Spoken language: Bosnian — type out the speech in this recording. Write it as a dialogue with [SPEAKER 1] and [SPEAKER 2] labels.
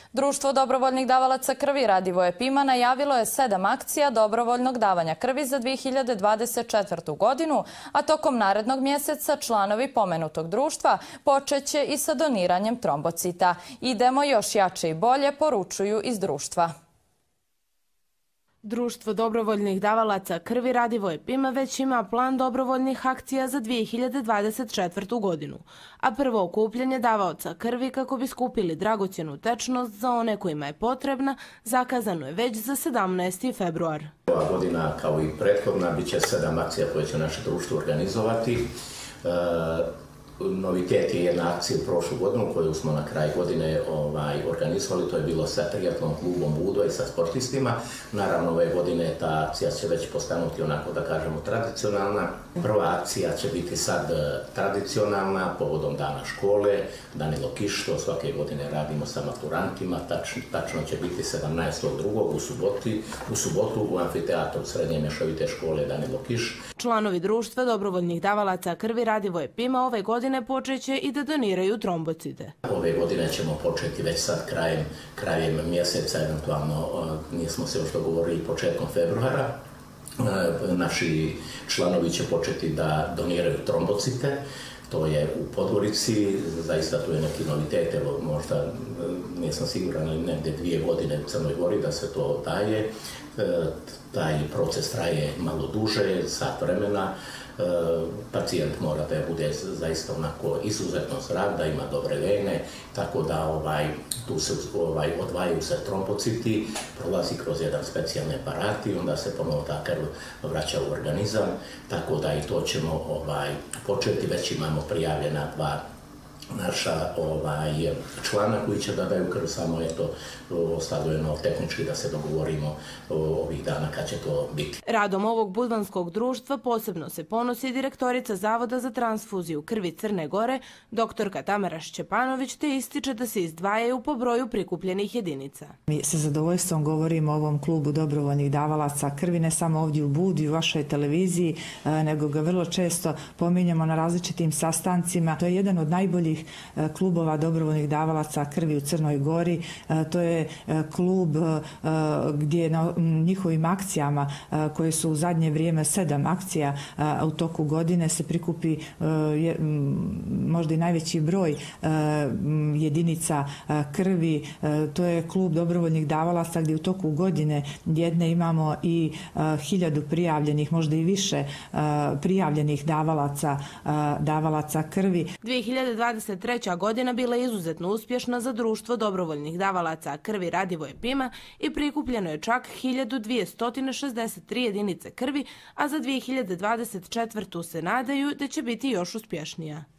[SPEAKER 1] Društvo dobrovoljnih davalaca krvi Radivoje Pima najavilo je 7 akcija dobrovoljnog davanja krvi za 2024. godinu, a tokom narednog mjeseca članovi pomenutog društva počeće i sa doniranjem trombocita. Idemo još jače i bolje, poručuju iz društva.
[SPEAKER 2] Društvo dobrovoljnih davalaca krvi Radivoje Pima već ima plan dobrovoljnih akcija za 2024. godinu, a prvo okupljanje davaoca krvi kako bi skupili dragocjenu tečnost za one kojima je potrebna zakazano je već za 17. februar.
[SPEAKER 3] Ova godina, kao i prethodna, bit će 7 akcija koje će naše društvo organizovati. Novitet je jedna akcija u prošlu godinu koju smo na kraju godine organizovali, to je bilo sa triatlon klubom Budo i sa sportistima. Naravno, ove godine ta akcija će već postanuti onako da kažemo tradicionalna. Prva akcija će biti sad tradicionalna povodom dana škole, Danilo Kiš, to svake godine radimo sa maturantima, tačno će biti 17.2. u subotu u amfiteatru Srednje mješovite škole Danilo Kiš.
[SPEAKER 2] Članovi društva dobrovoljnih davalaca krvi Radivoje Pima ove godine počeće i da doniraju trombocite.
[SPEAKER 3] Ove godine ćemo početi već sad krajem mjeseca, eventualno nismo se još dogovorili početkom februara. Naši članovi će početi da doniraju trombocite. To je u Podgorici, zaista tu je neki novitet, evo možda nisam siguran ali negdje 2 godine u Crnoj Gori da se to daje. Taj proces traje malo duže, sat vremena. Pacijent mora da bude zaista onako izuzetno zdrav, da ima dobre vene, tako da tu se odvajaju se trombociti, prolazi kroz jedan specijalni aparat i onda se ponovo ta krv vraća u organizam, tako da i to ćemo početi, već imamo prijavljena 2 naša člana koji će da daju krv, samo je to ostalo jedno tehnički da se dogovorimo ovih dana kad će to biti.
[SPEAKER 2] Radom ovog budvanskog društva posebno se ponosi direktorica Zavoda za transfuziju krvi Crne Gore, doktorka Tamara Šćepanović, te ističe da se izdvajaju po broju prikupljenih jedinica.
[SPEAKER 4] Mi sa zadovoljstvom govorimo o ovom klubu dobrovoljnih davalaca krvi, ne samo ovdje u Budi, u vašoj televiziji, nego ga vrlo često pominjamo na različitim sastancima. To je jedan od najboljih klubova dobrovoljnih davalaca krvi u Crnoj Gori. To je klub gdje na njihovim akcijama, koje su u zadnje vrijeme 7 akcija u toku godine, se prikupi možda i najveći broj jedinica krvi. To je klub dobrovoljnih davalaca gdje u toku godine jedne imamo i 1000 prijavljenih, možda i više prijavljenih davalaca krvi.
[SPEAKER 2] 2023. godina bila je izuzetno uspješna za društvo dobrovoljnih davalaca krvi Radivoje Pima i prikupljeno je čak 1263 jedinice krvi, a za 2024. se nadaju da će biti još uspješnija.